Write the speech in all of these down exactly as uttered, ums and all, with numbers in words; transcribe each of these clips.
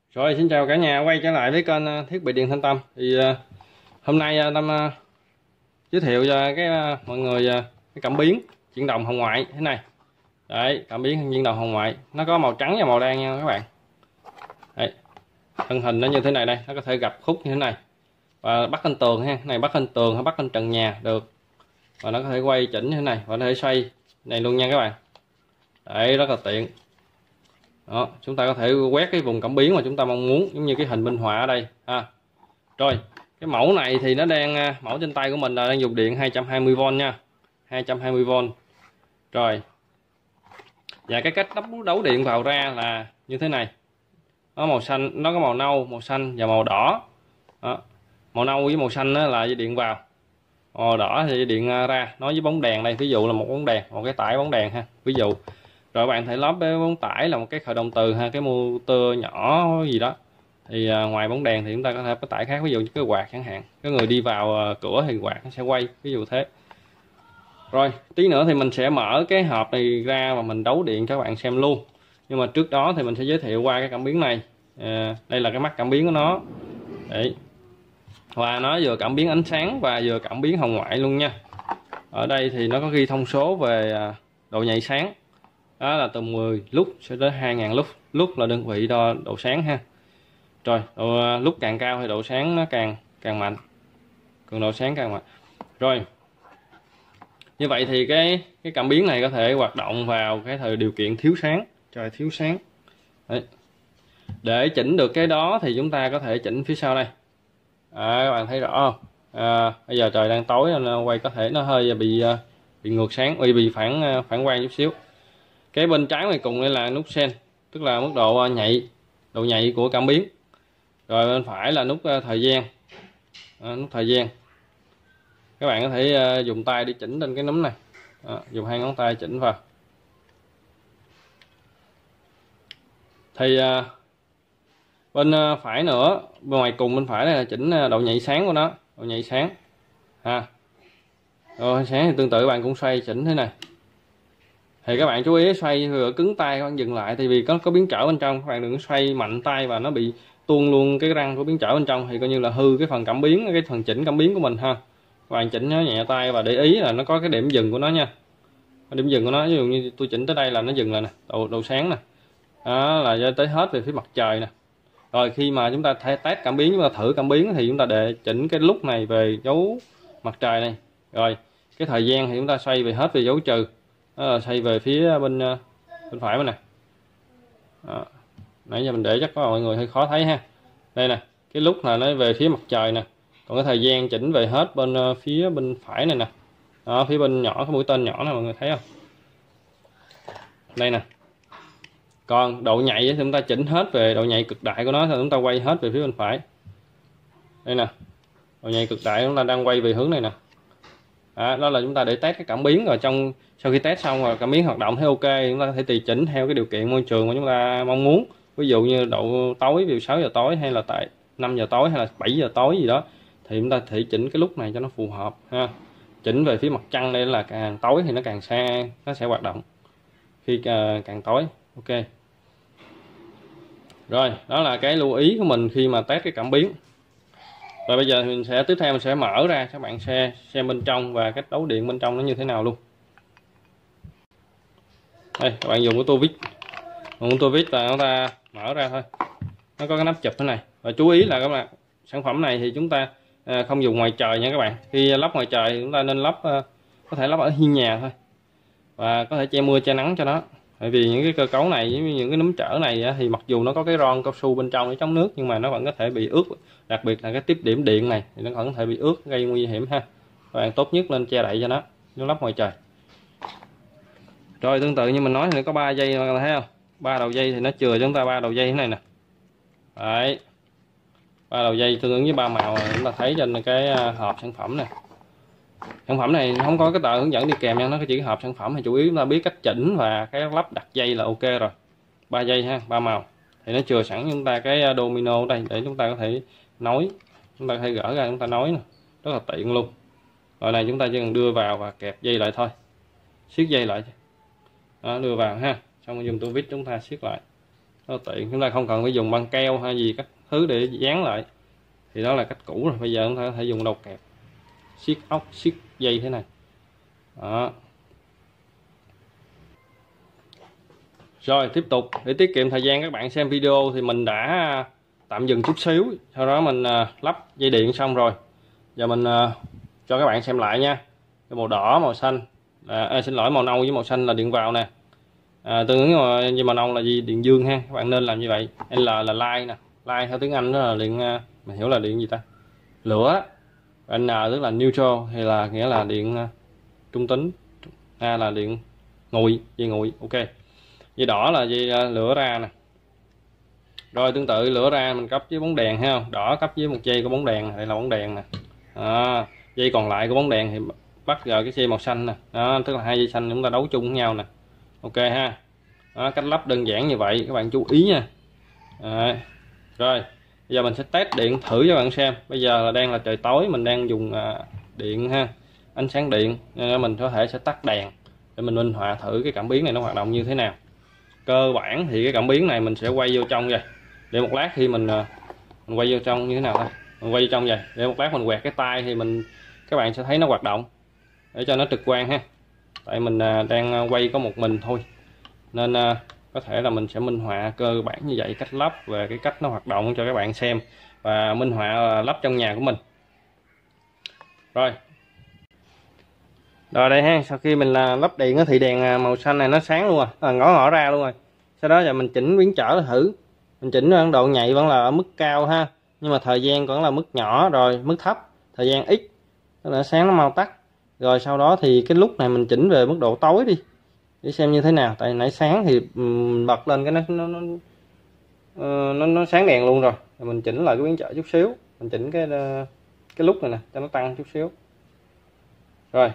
Rồi, xin chào cả nhà, quay trở lại với kênh ờ, thiết bị điện Thanh Tâm. Thì uh, hôm nay uh, Tâm uh, giới thiệu cho cái uh, mọi người uh, cái cảm biến chuyển động hồng ngoại thế này. Đấy, cảm biến chuyển động hồng ngoại, nó có màu trắng và màu đen nha các bạn. Đấy, thân hình nó như thế này đây, nó có thể gập khúc như thế này và bắt lên tường ha, cái này bắt lên tường hay bắt lên trần nhà được. Và nó có thể quay chỉnh như thế này và nó có thể xoay này luôn nha các bạn. Đấy, rất là tiện. Đó, chúng ta có thể quét cái vùng cảm biến mà chúng ta mong muốn, giống như cái hình minh họa ở đây ha. Rồi, cái mẫu này thì nó đang mẫu trên tay của mình là đang dùng điện hai trăm hai mươi vôn nha, hai trăm hai mươi vôn. Rồi, và cái cách đấu đấu điện vào ra là như thế này. Nó màu xanh, nó có màu nâu, màu xanh và màu đỏ. Đó. Màu nâu với màu xanh là dây điện vào, màu đỏ thì dây điện ra. Nói với bóng đèn đây, ví dụ là một bóng đèn, một cái tải bóng đèn ha, ví dụ. Rồi bạn thể lắp với bóng tải là một cái khởi động từ ha, cái motor nhỏ gì đó. Thì à, ngoài bóng đèn thì chúng ta có thể có tải khác, ví dụ như cái quạt chẳng hạn. Cái người đi vào à, cửa thì quạt nó sẽ quay, ví dụ thế. Rồi, tí nữa thì mình sẽ mở cái hộp này ra và mình đấu điện cho các bạn xem luôn. Nhưng mà trước đó thì mình sẽ giới thiệu qua cái cảm biến này. À, đây là cái mắt cảm biến của nó. Đấy. Và nó vừa cảm biến ánh sáng và vừa cảm biến hồng ngoại luôn nha. Ở đây thì nó có ghi thông số về à, độ nhạy sáng. Đó là từ mười lux cho tới hai nghìn lux. Lux là đơn vị đo độ sáng ha. Rồi, độ, lúc càng cao thì độ sáng nó càng càng mạnh. Cường độ sáng càng mạnh. Rồi. Như vậy thì cái cái cảm biến này có thể hoạt động vào cái thời điều kiện thiếu sáng, trời thiếu sáng. Đấy. Để chỉnh được cái đó thì chúng ta có thể chỉnh phía sau đây. À, các bạn thấy rõ không? À, bây giờ trời đang tối nên quay có thể nó hơi bị bị ngược sáng, bị bị phản phản quang chút xíu. Cái bên trái ngoài cùng đây là nút sen, tức là mức độ nhạy, độ nhạy của cảm biến. Rồi bên phải là nút thời gian, à, nút thời gian. Các bạn có thể uh, dùng tay đi chỉnh lên cái núm này, à, dùng hai ngón tay chỉnh vào. Thì uh, bên uh, phải nữa, bên ngoài cùng bên phải này là chỉnh độ nhạy sáng của nó, độ nhạy sáng. Ha. Rồi sáng thì tương tự bạn cũng xoay chỉnh thế này. Thì các bạn chú ý xoay vừa cứng tay các bạn dừng lại, tại vì có có biến trở bên trong, các bạn đừng xoay mạnh tay và nó bị tuôn luôn cái răng của biến trở bên trong thì coi như là hư cái phần cảm biến, cái phần chỉnh cảm biến của mình ha. Các bạn chỉnh nó nhẹ tay và để ý là nó có cái điểm dừng của nó nha. Cái điểm dừng của nó, ví dụ như tôi chỉnh tới đây là nó dừng lại nè, độ độ sáng nè. Đó là tới hết về phía mặt trời nè. Rồi khi mà chúng ta test cảm biến, chúng ta thử cảm biến thì chúng ta để chỉnh cái lúc này về dấu mặt trời này. Rồi, cái thời gian thì chúng ta xoay về hết về dấu trừ. Đó là xoay về phía bên bên phải bên này. Đó. Nãy giờ mình để chắc có mọi người hơi khó thấy ha. Đây nè, cái lúc là nó về phía mặt trời nè. Còn cái thời gian chỉnh về hết bên phía bên phải này nè. Đó, phía bên nhỏ cái mũi tên nhỏ này mọi người thấy không? Đây nè. Còn độ nhạy thì chúng ta chỉnh hết về độ nhạy cực đại của nó thì chúng ta quay hết về phía bên phải. Đây nè. Độ nhạy cực đại chúng ta đang quay về hướng này nè. Đó, đó là chúng ta để test cái cảm biến, rồi trong sau khi test xong rồi cảm biến hoạt động thấy ok, chúng ta có thể tùy chỉnh theo cái điều kiện môi trường mà chúng ta mong muốn. Ví dụ như độ tối, ví dụ sáu giờ tối hay là tại năm giờ tối hay là bảy giờ tối gì đó thì chúng ta thể chỉnh cái lúc này cho nó phù hợp ha. Chỉnh về phía mặt trăng đây là càng tối thì nó càng xa, nó sẽ hoạt động khi càng tối. Ok. Rồi, đó là cái lưu ý của mình khi mà test cái cảm biến. Rồi bây giờ mình sẽ tiếp theo mình sẽ mở ra các bạn xem xem bên trong và cách đấu điện bên trong nó như thế nào luôn. Đây, các bạn dùng cái tua vít, dùng tua vít và chúng ta mở ra thôi. Nó có cái nắp chụp thế này. Và chú ý là các bạn, sản phẩm này thì chúng ta không dùng ngoài trời nha các bạn. Khi lắp ngoài trời thì chúng ta nên lắp, có thể lắp ở hiên nhà thôi. Và có thể che mưa che nắng cho nó. Bởi vì những cái cơ cấu này, với những cái núm trở này thì mặc dù nó có cái ron cao su bên trong để chống nước nhưng mà nó vẫn có thể bị ướt, đặc biệt là cái tiếp điểm điện này thì nó vẫn có thể bị ướt gây nguy hiểm ha. Các bạn tốt nhất lên che đậy cho nó, nó lắp ngoài trời. Rồi tương tự như mình nói thì nó có ba dây, các bạn thấy không? Ba đầu dây thì nó chừa cho chúng ta ba đầu dây thế này nè. Đấy. Ba đầu dây tương ứng với ba màu chúng ta thấy trên cái hộp sản phẩm này. Sản phẩm này không có cái tờ hướng dẫn đi kèm nha, nó chỉ hộp sản phẩm thì chủ yếu chúng ta biết cách chỉnh và cái lắp đặt dây là ok rồi. Ba dây ha, ba màu. Thì nó chừa sẵn chúng ta cái domino ở đây để chúng ta có thể nối, chúng ta có thể gỡ ra chúng ta nối nè, rất là tiện luôn. Rồi này chúng ta chỉ cần đưa vào và kẹp dây lại thôi, siết dây lại. Đó, đưa vào ha, xong rồi dùng tua vít chúng ta siết lại. nó tiện, chúng ta không cần phải dùng băng keo hay gì các thứ để dán lại, thì đó là cách cũ rồi. Bây giờ chúng ta có thể dùng đầu kẹp siết ốc, siết dây thế này đó. Rồi tiếp tục để tiết kiệm thời gian các bạn xem video thì mình đã tạm dừng chút xíu, sau đó mình lắp dây điện xong rồi. Giờ mình cho các bạn xem lại nha. Cái màu đỏ, màu xanh à, à, xin lỗi màu nâu với màu xanh là điện vào nè, à, tương ứng với màu nâu là gì, điện dương ha. Các bạn nên làm như vậy. L là line nè, line theo tiếng Anh đó là điện, mình hiểu là điện gì ta, lửa. N tức là neutral thì là nghĩa là điện trung tính, A là điện nguội, dây nguội. Ok, dây đỏ là dây lửa ra nè. Rồi tương tự lửa ra mình cấp với bóng đèn ha, đỏ cấp với một dây của bóng đèn, đây là bóng đèn nè. À, dây còn lại của bóng đèn thì bắt vào cái dây màu xanh nè, đó tức là hai dây xanh chúng ta đấu chung với nhau nè. Ok ha, đó, cách lắp đơn giản như vậy, các bạn chú ý nha. À, rồi bây giờ mình sẽ test điện thử cho các bạn xem. Bây giờ là đang là trời tối, mình đang dùng à, điện ha, ánh sáng điện, nên mình có thể sẽ tắt đèn để mình minh họa thử cái cảm biến này nó hoạt động như thế nào. Cơ bản thì cái cảm biến này mình sẽ quay vô trong vậy, để một lát khi mình mình quay vô trong như thế nào thôi, mình quay vô trong vậy để một lát mình quẹt cái tay thì mình các bạn sẽ thấy nó hoạt động, để cho nó trực quan ha. Tại mình đang quay có một mình thôi nên có thể là mình sẽ minh họa cơ bản như vậy, cách lắp về cái cách nó hoạt động cho các bạn xem, và minh họa lắp trong nhà của mình. Rồi rồi đây ha, sau khi mình là lắp điện thì đèn màu xanh này nó sáng luôn rồi, à, ngõ ngõ ra luôn rồi. Sau đó giờ mình chỉnh biến trở thử, mình chỉnh độ nhạy vẫn là ở mức cao ha, nhưng mà thời gian vẫn là mức nhỏ, rồi mức thấp thời gian ít, tức là sáng nó mau tắt. Rồi sau đó thì cái lúc này mình chỉnh về mức độ tối đi để xem như thế nào. Tại nãy sáng thì um, bật lên cái nó nó nó, uh, nó nó sáng đèn luôn rồi. Rồi mình chỉnh lại cái biến trở chút xíu, mình chỉnh cái uh, cái lúc này nè cho nó tăng chút xíu. Rồi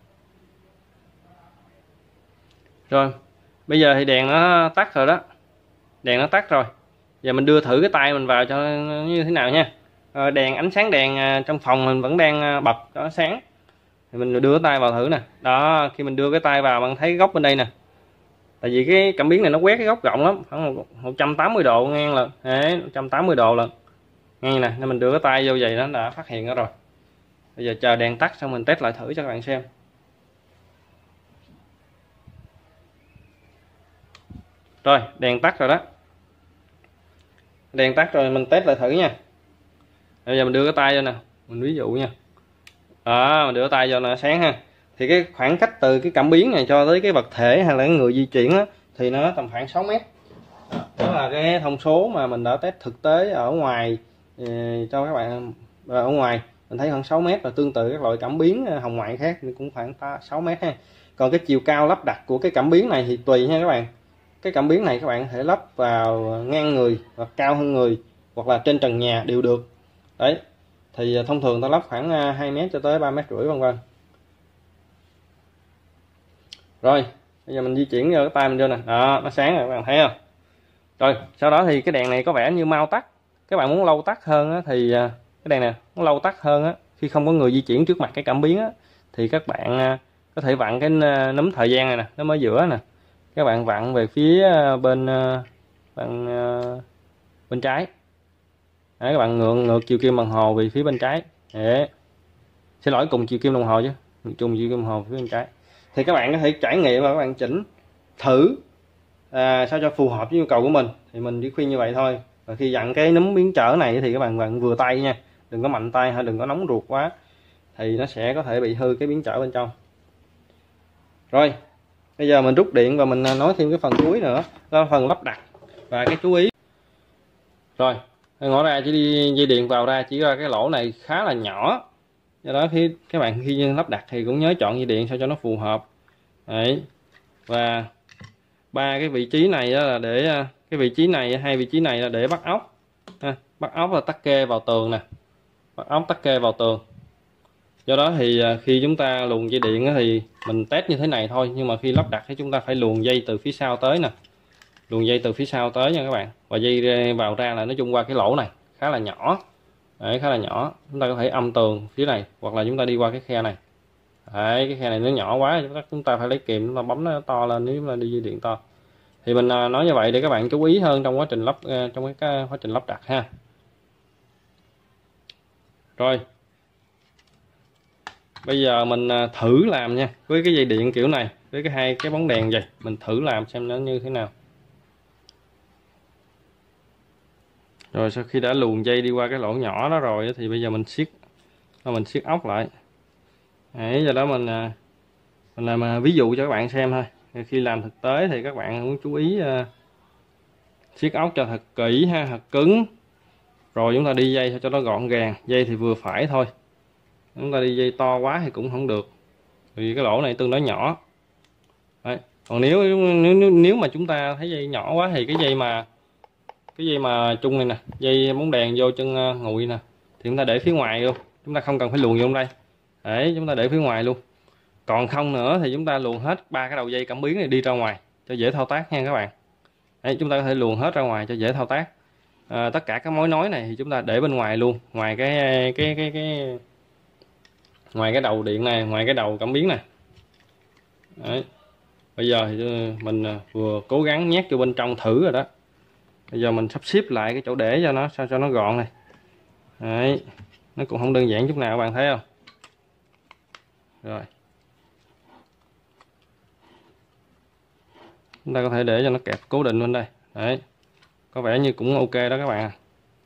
rồi bây giờ thì đèn nó tắt rồi đó, đèn nó tắt rồi. Giờ mình đưa thử cái tay mình vào cho như thế nào nha. Rồi, đèn ánh sáng đèn trong phòng mình vẫn đang bật có sáng, thì mình đưa cái tay vào thử nè. Đó, khi mình đưa cái tay vào bạn thấy góc bên đây nè, tại vì cái cảm biến này nó quét cái góc rộng lắm, khoảng một trăm tám mươi độ ngang là đấy, một trăm tám mươi độ là ngang nè, nên mình đưa cái tay vô vậy nó đã phát hiện đó rồi. Bây giờ chờ đèn tắt xong mình test lại thử cho các bạn xem. Rồi đèn tắt rồi đó, đèn tắt rồi mình test lại thử nha. Bây giờ mình đưa cái tay vô nè, mình ví dụ nha, đó mình đưa cái tay vô là sáng ha. Thì cái khoảng cách từ cái cảm biến này cho tới cái vật thể hay là cái người di chuyển á, thì nó tầm khoảng sáu mét. Đó là cái thông số mà mình đã test thực tế ở ngoài cho các bạn. Ở ngoài mình thấy khoảng sáu mét, và tương tự các loại cảm biến hồng ngoại khác thì cũng khoảng sáu mét ha. Còn cái chiều cao lắp đặt của cái cảm biến này thì tùy nha các bạn. Cái cảm biến này các bạn có thể lắp vào ngang người hoặc cao hơn người, hoặc là trên trần nhà đều được. Đấy, thì thông thường ta lắp khoảng hai mét cho tới ba mét rưỡi vân vân. Rồi bây giờ mình di chuyển vô cái tay mình vô nè, đó nó sáng rồi các bạn thấy không. Rồi sau đó thì cái đèn này có vẻ như mau tắt. Các bạn muốn lâu tắt hơn á, thì cái đèn này muốn lâu tắt hơn á, khi không có người di chuyển trước mặt cái cảm biến á, thì các bạn có thể vặn cái núm thời gian này nè, nó mới giữa nè, các bạn vặn về phía bên bên, bên trái. Đấy, các bạn ngược ngược chiều kim đồng hồ về phía bên trái. Đấy, xin lỗi, cùng chiều kim đồng hồ chứ, chung chiều kim đồng hồ phía bên trái. Thì các bạn có thể trải nghiệm và các bạn chỉnh thử à, sao cho phù hợp với nhu cầu của mình. Thì mình chỉ khuyên như vậy thôi. Và khi dặn cái núm biến trở này thì các bạn bạn vừa tay nha, đừng có mạnh tay hay đừng có nóng ruột quá, thì nó sẽ có thể bị hư cái biến trở bên trong. Rồi bây giờ mình rút điện và mình nói thêm cái phần cuối nữa, đó là phần lắp đặt và cái chú ý. Rồi ngõ ra chỉ đi dây điện vào ra chỉ ra cái lỗ này khá là nhỏ, do đó khi các bạn khi lắp đặt thì cũng nhớ chọn dây điện sao cho nó phù hợp. Đấy, và ba cái vị trí này đó là để cái vị trí này, hai vị trí này là để bắt ốc ha. Bắt ốc là tắc kê vào tường nè, bắt ốc tắc kê vào tường. Do đó thì khi chúng ta luồn dây điện thì mình test như thế này thôi, nhưng mà khi lắp đặt thì chúng ta phải luồn dây từ phía sau tới nè, luồn dây từ phía sau tới nha các bạn. Và dây vào ra là nói chung qua cái lỗ này khá là nhỏ. Đấy, khá là nhỏ, chúng ta có thể âm tường phía này, hoặc là chúng ta đi qua cái khe này. Đấy, cái khe này nó nhỏ quá, chúng ta, chúng ta phải lấy kìm chúng ta bấm nó to lên nếu mà đi dây điện to. Thì mình nói như vậy để các bạn chú ý hơn trong quá trình lắp trong cái quá trình lắp đặt ha. Rồi bây giờ mình thử làm nha, với cái dây điện kiểu này, với cái hai cái bóng đèn vậy, mình thử làm xem nó như thế nào. Rồi sau khi đã luồn dây đi qua cái lỗ nhỏ đó rồi thì bây giờ mình siết mình siết ốc lại. Đấy, giờ đó mình mình làm ví dụ cho các bạn xem thôi. Khi làm thực tế thì các bạn muốn chú ý uh, siết ốc cho thật kỹ ha, thật cứng. Rồi chúng ta đi dây cho nó gọn gàng, dây thì vừa phải thôi. Chúng ta đi dây to quá thì cũng không được, vì cái lỗ này tương đối nhỏ. Đấy. Còn nếu, nếu nếu nếu mà chúng ta thấy dây nhỏ quá thì cái dây mà cái dây mà chung này nè, dây bóng đèn vô chân nguội nè, thì chúng ta để phía ngoài luôn, chúng ta không cần phải luồn vô trong đây. Đấy, chúng ta để phía ngoài luôn. Còn không nữa thì chúng ta luồn hết ba cái đầu dây cảm biến này đi ra ngoài cho dễ thao tác nha các bạn. Đấy, chúng ta có thể luồn hết ra ngoài cho dễ thao tác. À, tất cả các mối nối này thì chúng ta để bên ngoài luôn, ngoài cái cái cái cái ngoài cái đầu điện này, ngoài cái đầu cảm biến này. Đấy. Bây giờ thì mình vừa cố gắng nhét vô bên trong thử rồi đó. Bây giờ mình sắp xếp lại cái chỗ để cho nó sao cho nó gọn này. Đấy, nó cũng không đơn giản chút nào, các bạn thấy không? Rồi chúng ta có thể để cho nó kẹp cố định bên đây. Đấy, có vẻ như cũng ok đó các bạn à.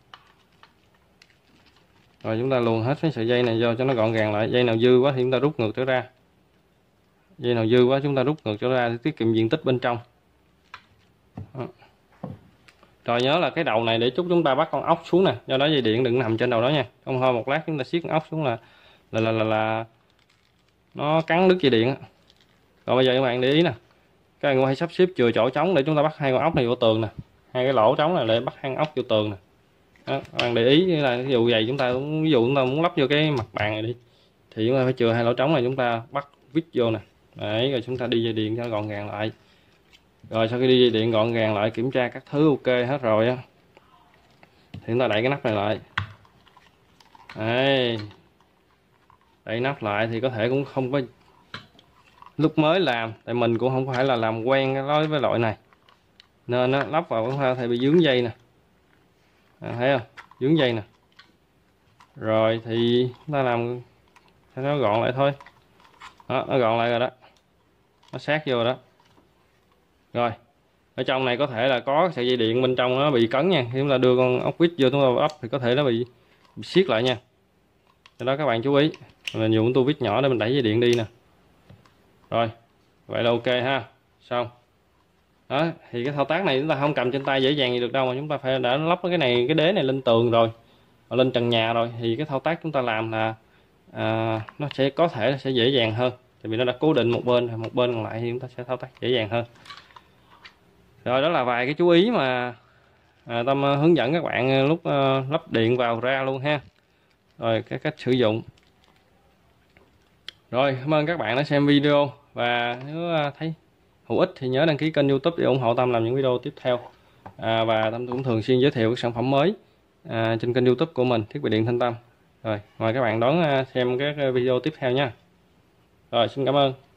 Rồi chúng ta luồn hết cái sợi dây này vô cho nó gọn gàng lại. Dây nào dư quá thì chúng ta rút ngược trở ra, dây nào dư quá chúng ta rút ngược trở ra để tiết kiệm diện tích bên trong. Đó. Rồi nhớ là cái đầu này để chút chúng ta bắt con ốc xuống nè, do đó dây điện đừng nằm trên đầu đó nha, không thôi một lát chúng ta siết con ốc xuống là là là là, là nó cắn đứt dây điện. Rồi bây giờ các bạn để ý nè, các bạn hãy sắp xếp chừa chỗ trống để chúng ta bắt hai con ốc này vô tường nè, hai cái lỗ trống này để bắt hai con ốc vô tường nè. Đó, các bạn để ý như là ví dụ vậy, chúng ta ví dụ chúng ta muốn lắp vô cái mặt bàn này đi thì chúng ta phải chừa hai lỗ trống này, chúng ta bắt vít vô nè. Đấy, rồi chúng ta đi dây điện cho nó gọn gàng lại. Rồi sau khi đi dây điện gọn gàng lại, kiểm tra các thứ ok hết rồi á thì chúng ta đậy cái nắp này lại. Đấy, đậy nắp lại thì có thể cũng không có, lúc mới làm tại mình cũng không phải là làm quen nói với loại này nên nó lắp vào có thể bị dướng dây nè. À, thấy không, dướng dây nè. Rồi thì chúng ta làm cho nó gọn lại thôi. Đó, nó gọn lại rồi đó, nó sát vô đó. Rồi ở trong này có thể là có sợi dây điện bên trong nó bị cấn nha, khi chúng ta đưa con ốc vít vô chúng ta ấp thì có thể nó bị, bị siết lại nha. Cho đó các bạn chú ý, mình dùng tua vít nhỏ để mình đẩy dây điện đi nè. Rồi vậy là ok ha, xong. Đó thì cái thao tác này chúng ta không cầm trên tay dễ dàng gì được đâu, mà chúng ta phải đã lắp cái này, cái đế này lên tường rồi, lên trần nhà rồi thì cái thao tác chúng ta làm là à, nó sẽ có thể sẽ dễ dàng hơn, tại vì nó đã cố định một bên, một bên còn lại thì chúng ta sẽ thao tác dễ dàng hơn. Rồi đó là vài cái chú ý mà à, Tâm hướng dẫn các bạn lúc uh, lắp điện vào ra luôn ha. Rồi cái cách sử dụng. Rồi cảm ơn các bạn đã xem video, và nếu uh, thấy hữu ích thì nhớ đăng ký kênh YouTube để ủng hộ Tâm làm những video tiếp theo. À, và Tâm cũng thường xuyên giới thiệu các sản phẩm mới à, trên kênh YouTube của mình, Thiết bị điện Thanh Tâm. Rồi mời các bạn đón uh, xem các video tiếp theo nha. Rồi xin cảm ơn.